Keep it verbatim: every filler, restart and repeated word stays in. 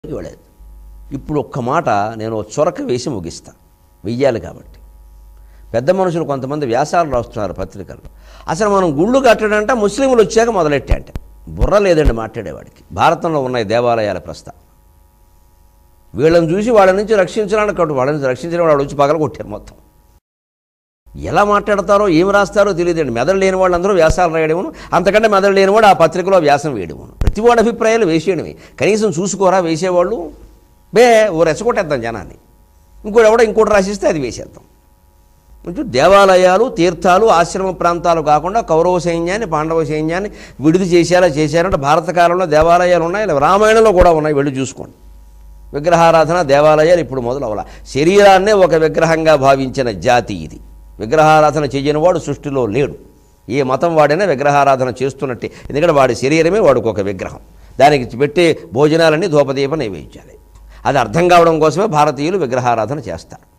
ఇవ్వలేదు. ఇప్పుడు ఒక్క మాట నేను చొరక వేసి ముగిస్తా, వెయ్యాలి కాబట్టి. పెద్ద మనుషులు కొంతమంది వ్యాసాలు రాస్తున్నారు పత్రికల్లో. అసలు మనం గుళ్ళు కట్టడంటే ముస్లింలు వచ్చాక మొదలెట్టే అంటే బుర్ర లేదండి మాట్లాడేవాడికి. భారతంలో ఉన్నాయి దేవాలయాల ప్రస్తావన. వీళ్ళని చూసి వాళ్ళ నుంచి రక్షించడానికి కట్టు వాళ్ళ నుంచి రక్షించిన వాళ్ళు వచ్చి పగల కొట్టారు మొత్తం. ఎలా మాట్లాడతారో ఏమి రాస్తారో తెలియదండి. మెదడు లేని వాళ్ళందరూ వ్యాసాలు రాయడము, అంతకంటే మెదడు లేనివాడు ఆ పత్రికలో వ్యాసం వేయడము. ప్రతి వాడి అభిప్రాయాలు వేసేయడమే. కనీసం చూసుకోరా వేసేవాళ్ళు. బే ఓ రెచ్చగొట్టేద్దాం జనాన్ని. ఇంకోటి ఎవడో ఇంకోటి రాసిస్తే అది వేసేద్దాం. కొంచెం దేవాలయాలు తీర్థాలు ఆశ్రమ ప్రాంతాలు కాకుండా కౌరవ సైన్యాన్ని పాండవ సైన్యాన్ని విడిది చేసేలా చేశారంటే భారత కాలంలో దేవాలయాలు ఉన్నాయి, రామాయణంలో కూడా ఉన్నాయి, వెళ్ళి చూసుకోండి. విగ్రహారాధన దేవాలయాలు ఇప్పుడు మొదలు అవ్వాల. శరీరాన్నే ఒక విగ్రహంగా భావించిన జాతి ఇది. విగ్రహారాధన చేయనివాడు సృష్టిలో లేడు. ఏ మతం వాడైనా విగ్రహారాధన చేస్తున్నట్టే. ఎందుకంటే వాడి శరీరమే వాడికి ఒక విగ్రహం. దానికి పెట్టే భోజనాలన్నీ ధూపదీప నైవేద్యాలే. అది అర్థం కావడం కోసమే భారతీయులు విగ్రహారాధన చేస్తారు.